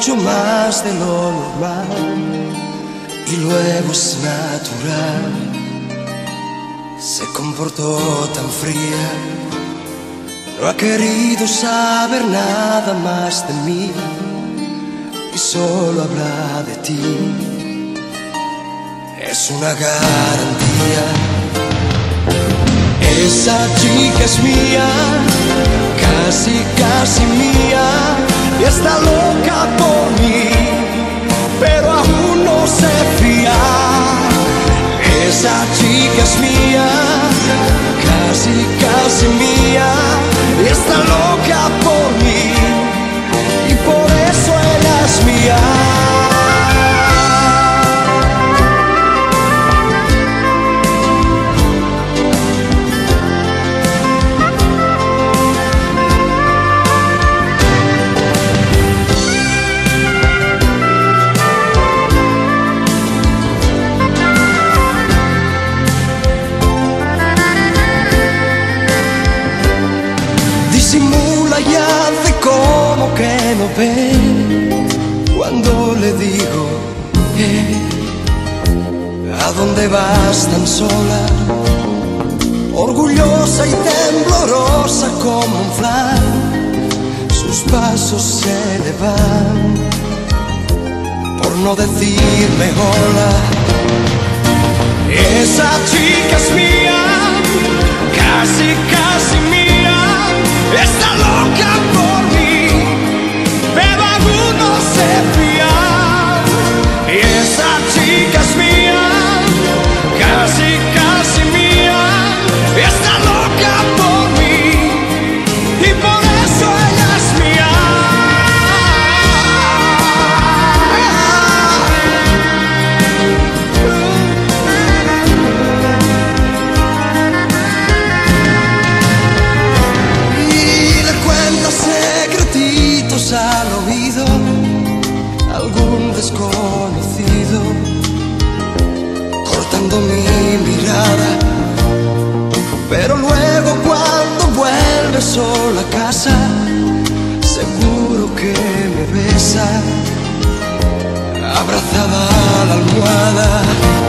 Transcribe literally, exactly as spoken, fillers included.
mucho más de lo normal y luego es natural. Se comportó tan fría, no ha querido saber nada más de mí y solo habla de ti. Es una garantía. Esa chica es mía, casi, casi mía, y está loca por mí, pero aún no se fía. Esa chica es mía, casi, casi mía, y está loca por mí, y por eso ella es mía. Disimula y hace como que no ve cuando le digo, eh, ¿a dónde vas tan sola? Orgullosa y temblorosa como un flan, sus pasos se le van por no decirme hola. Esa chica es mía, casi, casi mía, está loca por mí, pero aún no se fía. Y esa chica es mía, casi, casi mía, está loca por mí, y por eso ella es mía. Al oído algún desconocido, cortando mi mirada, pero luego cuando vuelve sola a casa, seguro que me besa, abrazada a la almohada.